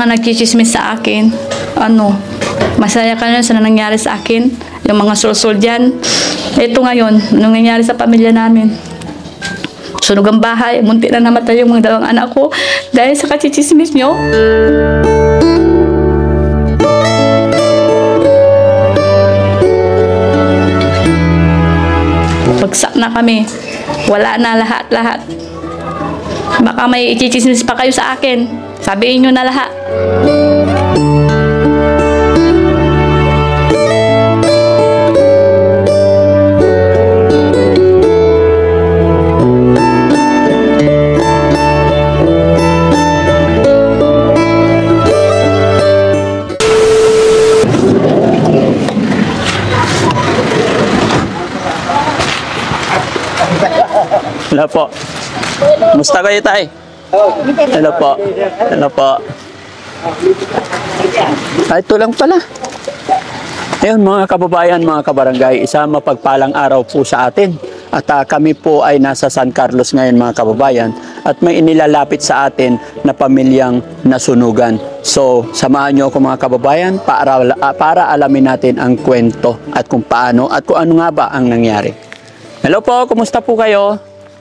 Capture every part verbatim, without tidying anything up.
mga nagchichismis sa akin, ano, masaya ka na sa nangyari sa akin, yung mga sul-sul dyan. Ito ngayon, anong nangyari sa pamilya namin? Sunog ang bahay, munti na namatay yung mga dalawang anak ko dahil sa kachichismis nyo. Bagsak na kami. Wala na lahat-lahat. Baka may ichichismis pa kayo sa akin. Sabihin nyo na lahat. Hello po. Musta kayo, tay? Hello po. Hello po. Ay, ito lang pala. Ayun, mga kababayan, mga kabarangay, isang mapagpalang araw po sa atin. At uh, kami po ay nasa San Carlos ngayon, mga kababayan. At may inilalapit sa atin na pamilyang nasunugan. So, samahan nyo ako, mga kababayan, para, uh, para alamin natin ang kwento at kung paano at kung ano nga ba ang nangyari. Hello po, kumusta po kayo?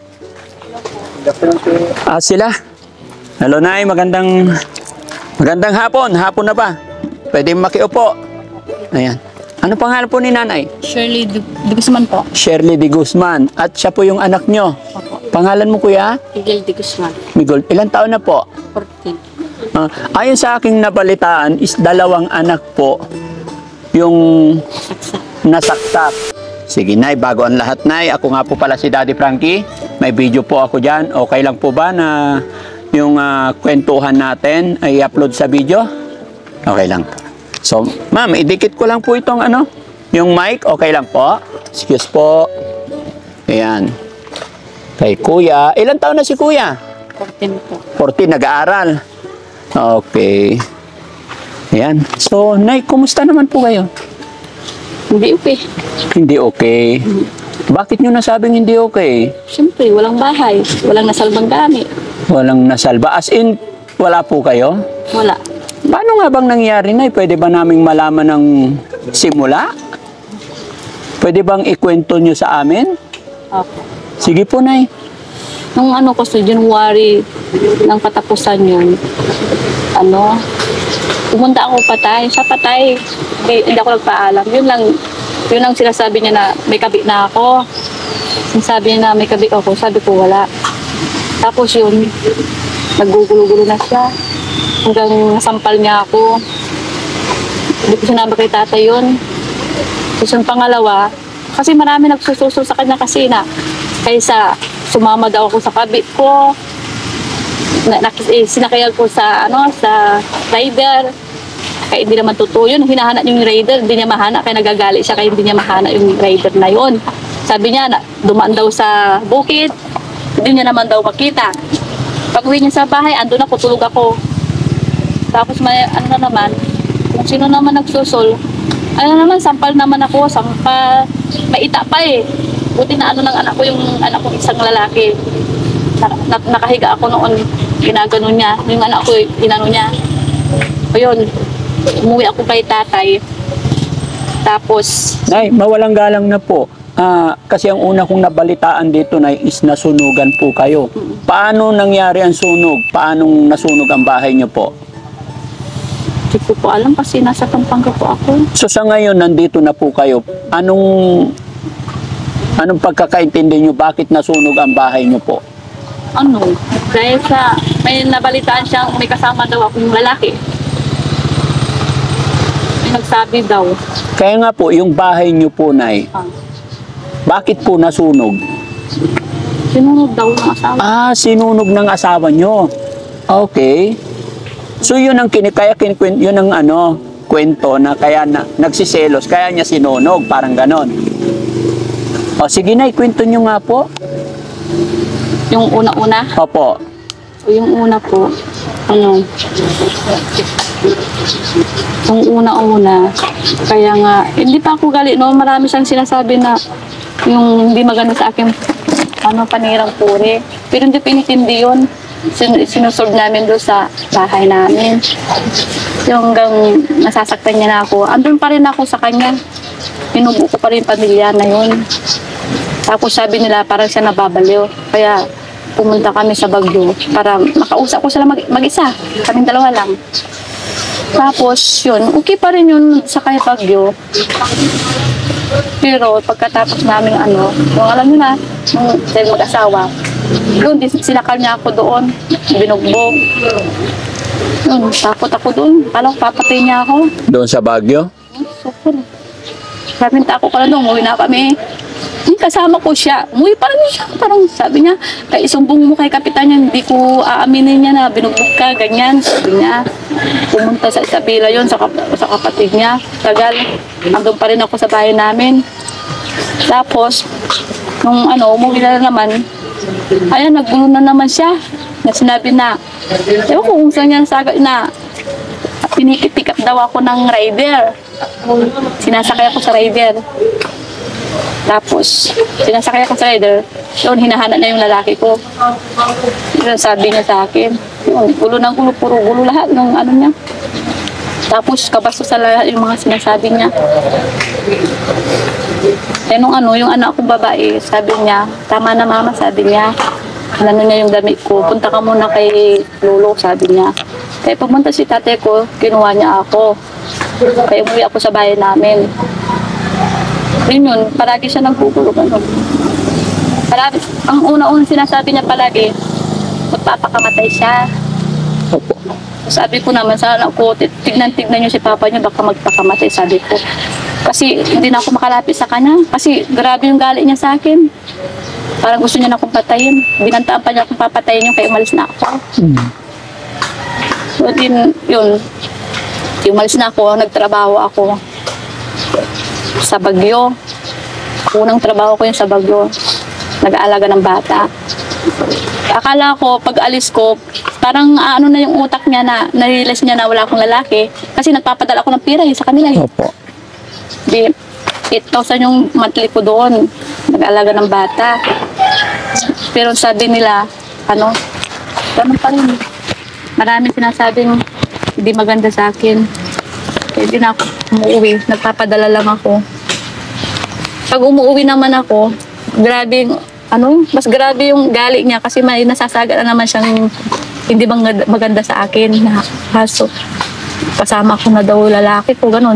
Ah, sila. Hello, Nay. Magandang magandang hapon. Hapon na ba? Pwede makiupo. Ayan. Ano pangalan po ni Nanay? Shirley de Guzman po. Shirley de Guzman. At siya po yung anak nyo. Opo. Pangalan mo, Kuya? Miguel de Guzman. Miguel. Ilan taon na po? fourteen. Ah, ayon sa aking nabalitaan is dalawang anak po yung nasaksak. Sige, Nay, bago ang lahat, Nay, ako nga po pala si Daddy Frankie. May video po ako dyan. Okay lang po ba na yung uh, kwentuhan natin ay upload sa video? Okay lang po. So, ma'am, idikit ko lang po itong ano, yung mic. Okay lang po. Excuse po. Ayan. Kay Kuya. Ilan taon na si Kuya? fourteen po. fourteen, nag-aaral. Okay. Ayan. So, Nay, kumusta naman po kayo? Hindi okay. Hindi okay. Bakit nyo nasabing hindi okay? Siyempre, walang bahay. Walang nasalbang gamit. Walang nasalba. As in, wala po kayo? Wala. Paano nga bang nangyari, Nay? Pwede ba naming malaman ng simula? Pwede bang ikwento nyo sa amin? Opo. Sige po, Nay. Nung ano ko sa January ng katapusan yun, ano, pumunta ako patay. Sa patay, hindi, hindi ako nagpaalam. Yun lang, yun ang sinasabi niya na may kabi na ako. Sinasabi niya na may kabi ako, sabi ko wala. Tapos yun, naggugulo-gulo na siya. Hanggang nasampal niya ako. Hindi ko sinabi kay tatay yun. Tapos yung pangalawa, kasi marami nagsususo sa kanya kasi na, kaysa sumama daw ako sa kabit ko, na, na, eh, sinakayal ko sa, ano, sa rider. Kaya hindi naman totoo yun. Hinahanap yung rider, hindi niya mahana. Kaya nagagali siya, kaya hindi niya mahana yung rider na yun. Sabi niya, na, dumaan daw sa bukid, hindi niya naman daw makita. Pag uwi niya sa bahay, ando na, tutulog ako. Tapos may, ano na naman, kung sino naman nagsusol, ano naman, sampal naman ako, sampal, may ita pa eh. Buti na ano ng anak ko, yung anak ko isang lalaki. Na, na, nakahiga ako noon, ginagano niya. Yung anak ko, inano niya. O yun, umuwi ako kay tatay. Tapos, Nay, mawalang galang na po. Ah, kasi ang una kong nabalitaan dito, Nay, is nasunugan po kayo. Paano nangyari ang sunog? Paano nasunog ang bahay niyo po? hindi ko po alam kasi nasa Pampanga po ako. So sa ngayon, nandito na po kayo. Anong anong pagkakaintindi niyo bakit nasunog ang bahay niyo po? Ano? Dahil sa, may nabalitaan siyang may kasama daw akong lalaki. May nagsabi daw. Kaya nga po, yung bahay niyo po, Nay, Ah, bakit po nasunog? sinunog daw ng asawa. Ah, sinunog ng asawa niyo. Okay. So yun ang kini kaya kinikwento, yun ang ano, kwento na kaya na, nagsiselos, kaya niya sinunog, parang ganon. O sige na, ikwento niyo nga po. Yung una-una. Opo. O yung una po, ano, yung una-una, kaya nga, hindi pa ako gali, no? Marami siyang sinasabi na yung hindi maganda sa akin, ano, panirang puri. Pero hindi pinitindi yun. sin sinusolve namin doon sa bahay namin. Yung hanggang nasasaktan niya na ako, andun pa rin ako sa kanya. Pinubuo ko pa rin yung pamilya na yun. Tapos sabi nila parang siya nababaliw. Kaya pumunta kami sa Baguio para makausap ko sila mag- mag-isa. Kaming dalawa lang. Tapos yun, okay pa rin yun sa kay Baguio. Pero pagkatapos namin ano, yung alam niyo na, nung sila mag-asawa, yun, sinakal niya ako doon, binugbog. Yun, takot ako doon. Alam, papatay niya ako. Doon sa Baguio? Super. Maraming tako ko na doon, umuwi na kami. Yung kasama ko siya, umuwi pa rin siya. Parang sabi niya, kay isumbong mo kay kapitan niya, hindi ko aaminin niya na binugbog ka, ganyan. Sabi niya, pumunta sa Isabela yun, sa, kap sa kapatid niya. Tagal, andun pa rin ako sa bahay namin. Tapos, nung ano, umuwi na naman, ayan, naggulo na naman siya. Na sinabi na, ewan ko kung saan niya nasagot na, pinipick up daw ako ng rider. Sinasakay ako sa rider. Tapos, sinasakay ako sa rider, yun, hinahanap na yung lalaki ko. Yun, sabi niya sa akin, yun, gulo ng gulo, puro gulo lahat ng ano niya. Tapos, kabasto sa lahat yung mga sinasabi niya. Eh, nung ano, yung anak kong babae, sabi niya, tama na mama, sabi niya, ano niya yung damit ko, punta ka muna kay Lolo, sabi niya. Kaya pumunta si tatay ko, kinuha niya ako. Kaya umuwi ako sa bahay namin. Yun yun, palagi siya nagkukulog. Ano. Palagi, ang una-unang sinasabi niya palagi, magpapakamatay siya. Opo. Sabi ko naman sa anak ko, tignan-tignan niyo si papa niyo, baka magpakamatay, sabi ko. Kasi hindi na ako makalapit sa kanya. Kasi grabe yung galit niya sa akin. Parang gusto niya na akong patayin. Binantaan pa niya akong papatayin yung kaya umalis na ako. Mm. So, din, yun. Umalis na ako, nagtrabaho ako sa Baguio. Unang trabaho ko yun sa Baguio. Nag-aalaga ng bata. Akala ko, pag alis ko, parang ano na yung utak niya na, na-realize niya na wala akong lalaki. Kasi nagpapadala ako ng pira eh, sa kanila eh. Opo. Di, eight thousand yung monthly ko doon. Nag-aalaga ng bata. Pero sabi nila, ano, ganun pa rin. Maraming sinasabing hindi maganda sa akin. Kaya hindi na ako umuwi. Nagpapadala lang ako. Pag umuwi naman ako, grabe yung, ano, mas grabe yung galit niya kasi may nasasaga na naman siyang hindi bang maganda sa akin. Na, kaso, kasama ko na daw lalaki ko, ganun.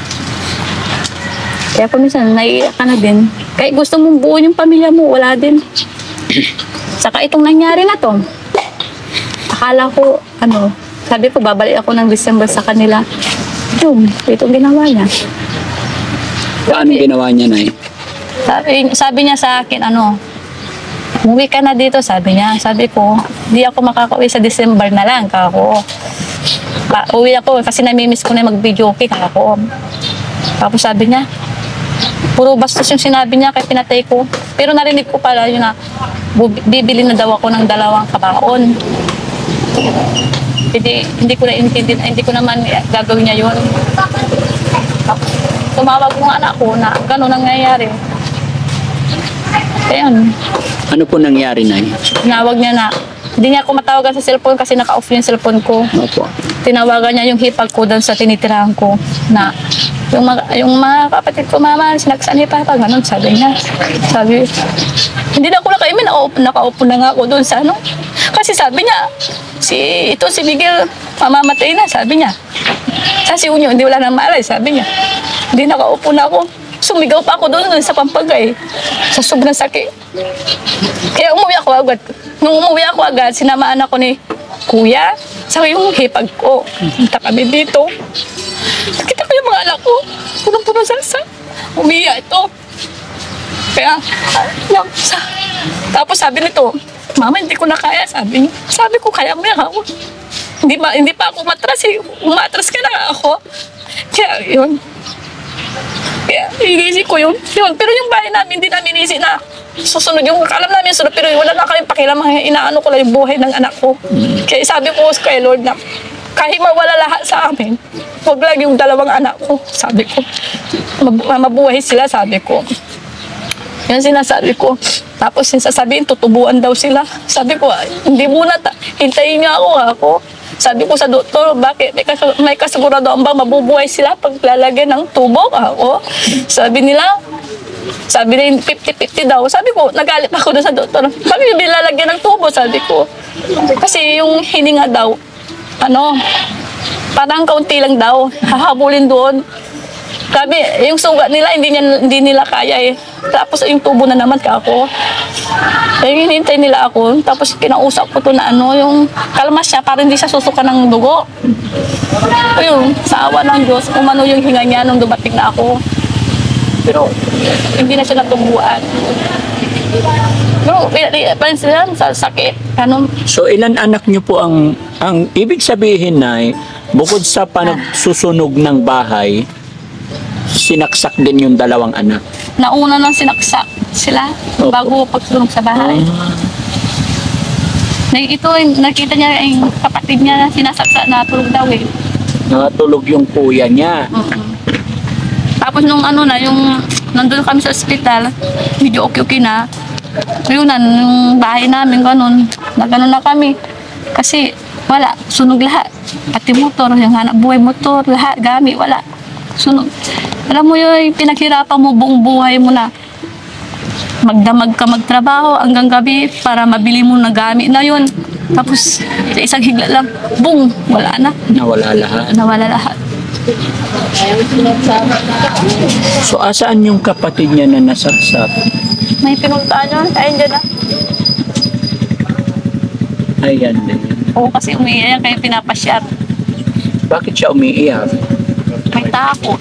Kaya po minsan, naiiyak ka na din. Kaya gusto mong buo yung pamilya mo, wala din. Saka itong nangyari na to, akala ko, ano, sabi ko, babalik ako ng December sa kanila. Yun, itong ginawa niya. Paano ginawa niya, Nay? Sabi, sabi niya sa akin, ano, umuwi ka na dito, sabi niya. Sabi ko, di ako makaka-uwi sa December na lang, kako. Pa, uwi ako kasi namimiss ko na mag-video okay, kako. Tapos sabi niya, puro bastos yung sinabi niya kaya pinatay ko. Pero narinig ko pala yun na, bibili na daw ako ng dalawang kabaon. Hindi, hindi ko na intindi, hindi ko naman gagawin niya yun. Tumawag yung anak ko na gano'n nangyayari. Kaya yun. Ano po nangyari, Nay? Tinawag niya na, hindi niya ako matawagan sa cellphone kasi naka-off yung cellphone ko. Opo. Tinawagan niya yung hipag ko doon sa tinitirahan ko na yung mga, yung mga kapatid ko, mama, sinaksan ni Papa, ganun, sabi niya. Sabi, hindi na ako nakaimin, nakaupo na nga ako doon sa ano. Kasi sabi niya, si, ito si Miguel, mamamatay na, sabi niya. Sa si Unyo, hindi wala nang malay, sabi niya. Hindi nakaupo na ako. Sumigaw pa ako doon, doon sa Pampagay, sa sobrang sakit. Kaya umuwi ako agad. Nung umuwi ako agad, sinamaan ako ni Kuya, sa yung hipag ko. Punta kami dito. Nakita ko yung mga anak ko, punong-punong salsa. Umiya ito. Kaya, yan, sa, tapos sabi nito, mama, hindi ko na kaya, sabi niya. Sabi ko, kaya mo yan ako. Hindi, ma, hindi pa ako matras, eh. Umatras ka na ako. Kaya, yun. Kaya, inisip ko yun. Yun, pero yung bahay namin, hindi namin inisip na susunod yung, alam namin sunod, pero wala na kami pakialam, inaano ko lang yung buhay ng anak ko. Kaya sabi ko kay Lord na, kahit mawala lahat sa amin, huwag lang yung dalawang anak ko, sabi ko. Mab mabuhay sila, sabi ko. Yan sinasabi ko. Tapos yung sasabihin, tutubuan daw sila. Sabi ko, "Ay, hindi muna, ta- hintayin niyo ako, ako. Sabi ko sa doktor, bakit? May, kas- may kasiguradoan ba mabubuhay sila pag lalagyan ng tubo? Ako. Sabi nila, sabi nila fifty fifty daw. Sabi ko, nagalit ako doon sa doktor. Bakit yung nilalagyan ng tubo? Sabi ko. Kasi yung hininga daw, ano, parang kaunti lang daw. Hahabulin doon. Sabi, yung sugat nila, hindi, niya, hindi nila kaya eh. Tapos yung tubo na naman ka ako. Kaya hinintay nila ako. Tapos kinausap ko to na ano, yung kalmas siya para hindi siya susuka ng dugo. Ayun, sa awa ng Diyos, umano yung hinga niya nung dumating na ako. Pero hindi na siya natubuan. Pero parang sila sa sakit. Ano, So ilan anak niyo po ang ang ibig sabihin na bukod sa panagsusunog ng bahay, sinaksak din yung dalawang anak. nauna nang sinaksak sila Opo. bago pagsunog sa bahay. Na, ito, nakita niya yung kapatid niya na sinasaksak na tulog daw eh. Natulog yung kuya niya. Mm-mm. Tapos nung ano na, yung nandun kami sa ospital, medyo okay-okay na. Yun na, yung bahay namin, ganun. Nagano na kami. Kasi wala, sunog lahat. Pati motor, yung hanap buhay motor, lahat, gamit, wala. Sunog. Alam mo yun, pinaghirapan mo buong buhay mo na magdamag ka magtrabaho hanggang gabi para mabili mo na gamit na yun. Tapos sa isang higla lang, boom, wala na. Nawala lahat. Nawala lahat. So asaan yung kapatid niya na nasaksak? May pinuntaan yun, ayun dyan na. Ayan din. Oo, kasi umiiyak kayo pinapasyar. Bakit siya umiiyak? May takot.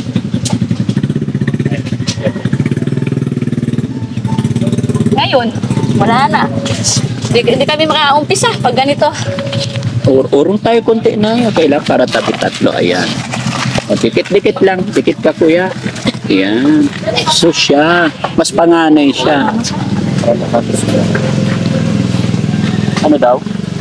Ngayon, wala na. Di, di kami makaumpisa pag ganito. Ur urong tayo konti na. Kailangan para tabi tatlo. Ayan. O, dikit-dikit lang. Dikit ka, kuya. Ayan. So siya. Mas panganay siya. Ano daw?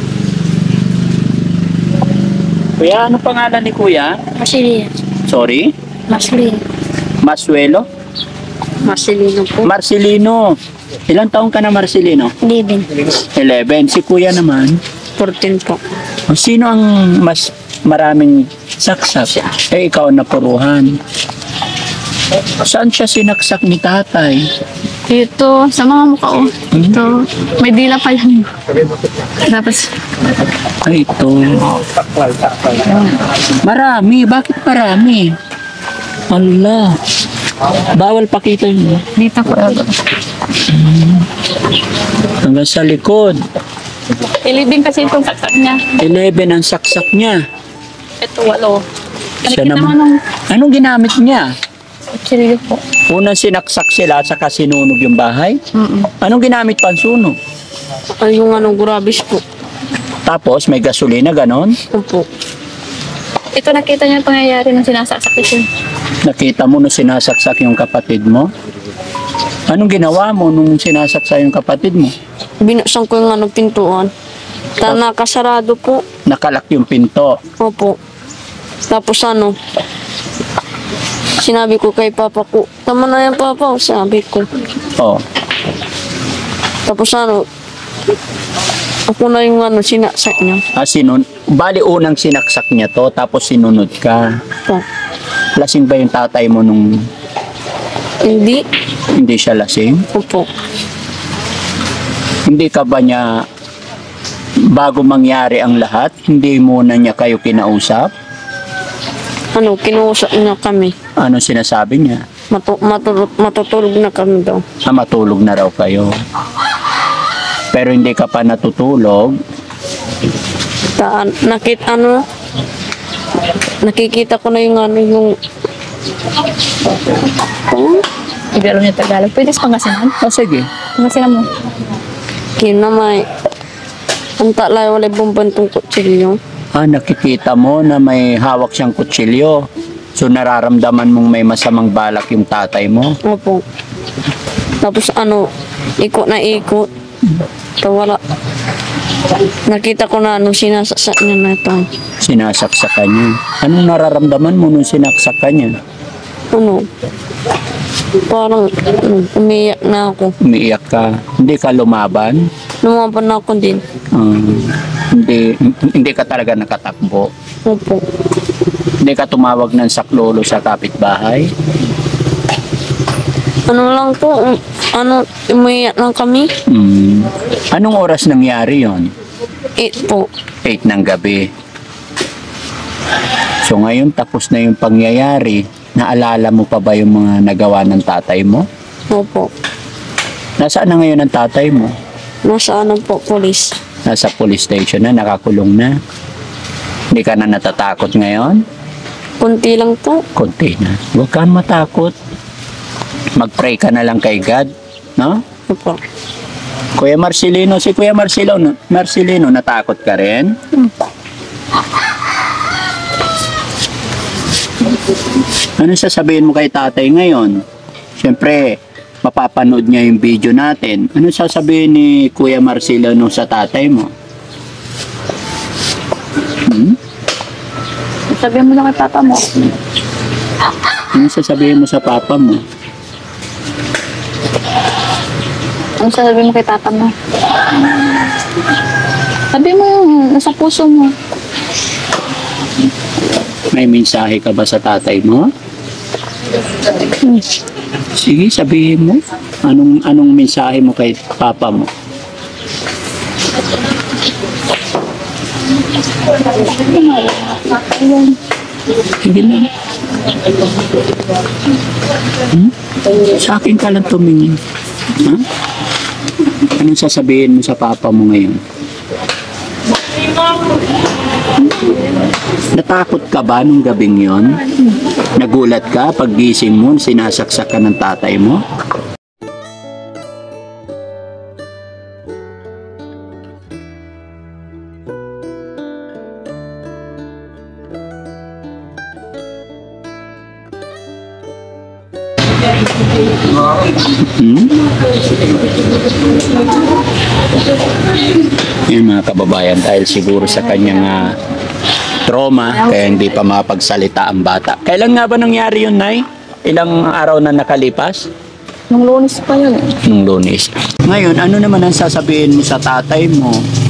Kuya, ano pangalan ni kuya? Marcelino. Sorry? Marcelino. Masuelo? Marcelino po. Marcelino. Ilang taong ka na, Marcelino? Living. eleven. Si kuya naman? fourteen po. O, sino ang mas maraming saksak? Eh, ikaw ang napuruhan. Saan siya sinaksak ni tatay? Dito, sa mga mukha oh. Dito, may dila pa yan. Tapos, Ay, ito. Marami. Bakit marami? Allah. Bawal pakita yun. dito po. Hanggang sa likod. Ilibing kasi itong saksak niya. eleven ang saksak niya. Ito, walo. Siya Nakikita naman. mo nung Anong ginamit niya? kutsilyo po. Unang sinaksak sila at saka sinunog yung bahay. Mm-mm. Anong ginamit pang sunog? Ay, yung ano, grabis po. Tapos may gasolina, ganon. Opo. Ito nakita niyo yung pangyayari ng sinasaksak ito. Nakita mo nung sinasaksak yung kapatid mo? Anong ginawa mo nung sinasaksak yung kapatid mo? Binuksan ko yung ano, pintuan. Ta nakasarado po. Nakalak yung pinto. Opo. Tapos ano, sinabi ko kay papa ko, tama na yan papa, sabi ko. Oh. Tapos ano, ako na yung ano, sinaksak niya. Ah, sinun Bali, unang sinaksak niya to, tapos sinunod ka. Po. Lasing ba yung tatay mo nung Hindi. hindi siya lasing? Opo. Hindi ka ba niya, bago mangyari ang lahat, hindi muna niya kayo kinausap? Ano, kinuusap niya kami. Ano sinasabi niya? Matu matu matutulog na kami daw. Ah, matulog na raw kayo. Pero hindi ka pa natutulog. Ta nakit ano, nakikita ko na yung ano, yung oh, Hindi alam niya Tagalog. Pwede sa Pangasinan? Ah, sige. Pangasinan mo. kinamay. Ang talay wala bumbantong kutsilyo. Ah, nakikita mo na may hawak siyang kutsilyo. So, nararamdaman mong may masamang balak yung tatay mo. Opo. Tapos ano, ikot na ikot. So, wala. Nakita ko na ano, sinasaksak niya na ito. Sinasaksakan niya. Anong nararamdaman mo nung sinaksakan niya? Ano, parang ano, umiyak na ako. Umiiyak ka. Hindi ka lumaban. Lumaban na ako din. Um, hindi hindi ka talaga nakatakbo. Opo. Hindi ka tumawag ng saklolo sa kapitbahay. Ano lang po, um, ano, umiyak lang kami. Hmm. Anong oras nangyari yon? Eight po. eight ng gabi. So ngayon tapos na yung pangyayari. Naalala mo pa ba yung mga nagawa ng tatay mo? Opo. Nasaan na ngayon ang tatay mo? Nasa ano po, police. Nasa police station na, nakakulong na. Hindi ka na natatakot ngayon? Kunti lang po. Konti na. Huwag kang matakot. Mag-pray ka na lang kay God. No? Opo. Kuya Marcelino, si Kuya Marcelino, Marcelino, natakot ka rin? Ano sasabihin mo kay tatay ngayon? Siyempre, mapapanood niya yung video natin. Ano sasabihin ni Kuya Marcelino sa tatay mo? Hmm? Sabihin mo lang kay papa mo. Ano sasabihin mo sa papa mo? Ano sasabihin mo kay tata mo? Sabi mo yung nasa puso mo. May mensahe ka ba sa tatay mo? Sige, sabihin mo. Anong anong mensahe mo kay papa mo? Sige lang. Hmm? Sa akin ka lang tumingin. Ha? Anong sasabihin mo sa papa mo ngayon? Natakot ka ba nung gabing yon? Nagulat ka pag gising mo, sinasaksak ka ng tatay mo? Hmm? Yun mga kababayan, dahil siguro sa kanyang ah, trauma, kaya hindi pa mapagsalita ang bata. Kailan nga ba nangyari yun, Nay? Ilang araw na nakalipas? Nung lunes pa yun eh. Nung Lunes. Ngayon, ano naman ang sasabihin mo sa tatay mo?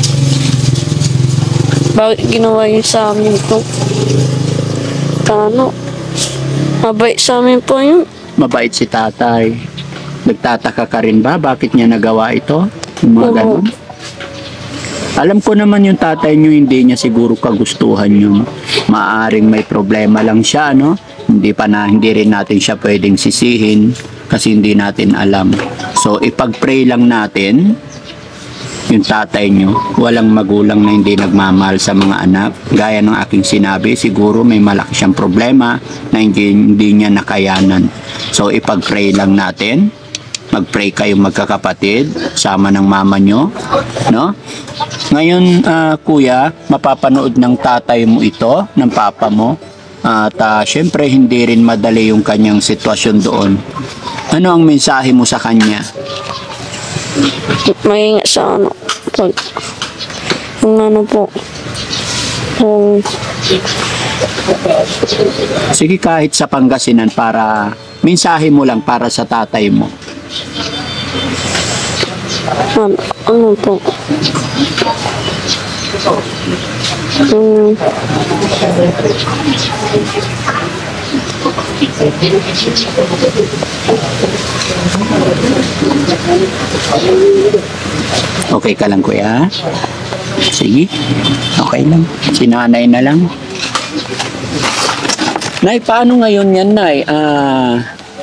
Bakit ginawa yun sa amin po? Ano? Mabait sa amin po yun. Mabait si tatay. Nagtataka ka rin ba? Bakit niya nagawa ito? Yung mga Oo. ganun? Alam ko naman yung tatay niyo, hindi niya siguro kagustuhan yung maaring may problema lang siya, no? Hindi pa na, hindi rin natin siya pwedeng sisihin kasi hindi natin alam. So, ipag-pray lang natin yung tatay niyo. Walang magulang na hindi nagmamahal sa mga anak. Gaya ng aking sinabi, siguro may malaki siyang problema na hindi, hindi niya nakayanan. So, ipag-pray lang natin. Mag-pray kayo magkakapatid, sama ng mama nyo, no? Ngayon, ah, kuya, mapapanood ng tatay mo ito, ng papa mo, at ah, syempre hindi rin madali yung kanyang sitwasyon doon. Ano ang mensahe mo sa kanya? Maingat sa ano. Pag, kung ano po. Kung Sige, kahit sa Pangasinan, para mensahe mo lang para sa tatay mo. ano, ano po. Um, Okay ka lang, kuya? Sige, okay lang. Sinanay na lang. Nay, paano ngayon yan, Nay? Ah,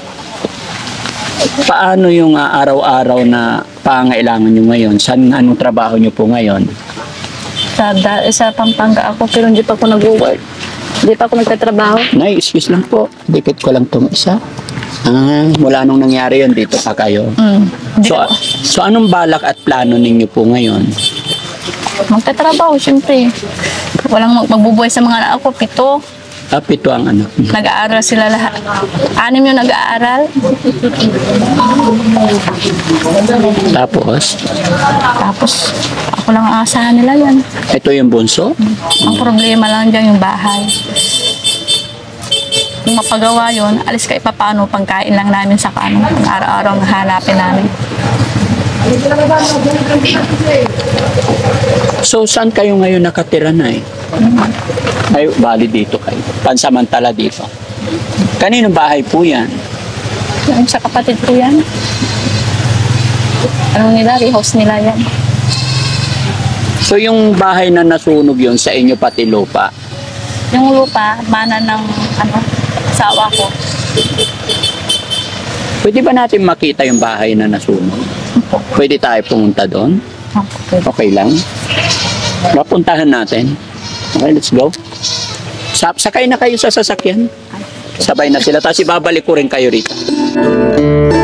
paano yung ah, araw-araw na pangailangan nyo ngayon? Saan, anong trabaho nyo po ngayon? Sa, da, sa Pampanga ako, pero hindi pa ako nag-work. Hindi pa ako nagtatrabaho. Nay, excuse lang po. Dikit ko lang tong isa. Ah, wala nung nangyari yun, dito pa kayo. Mm. Hindi So, ko, so anong balak at plano ninyo po ngayon? magtatrabaho, syempre. Walang mag- magbubuhay sa mga anak ko, pito. Ah, pito ang anak niyo. Nag-aaral sila lahat. Anim yung nag-aaral. Tapos, Tapos, ako lang ang asahan nila yan. ito yung bunso. Ang problema lang dyan yung bahay. kung mapagawa yun, alis ka ipapano, pangkain lang namin sa kano. Pang araw-araw ang hanapin namin. So, saan kayo ngayon nakatira na eh? Ay, bali dito kayo. Pansamantala dito. Kaninong bahay po yan? Yung sa kapatid ko yan. Ano nila, house nila yan. So, yung bahay na nasunog yun sa inyo pati lupa? Yung lupa, mana ng ano, asawa ko. Pwede ba natin makita yung bahay na nasunog? Pwede tayo pumunta doon? Okay. Okay lang? Mapuntahan natin. Okay, let's go. Sa sakay na kayo sa sasakyan. Sabay na sila. Tapos ibabalik ko rin kayo rito.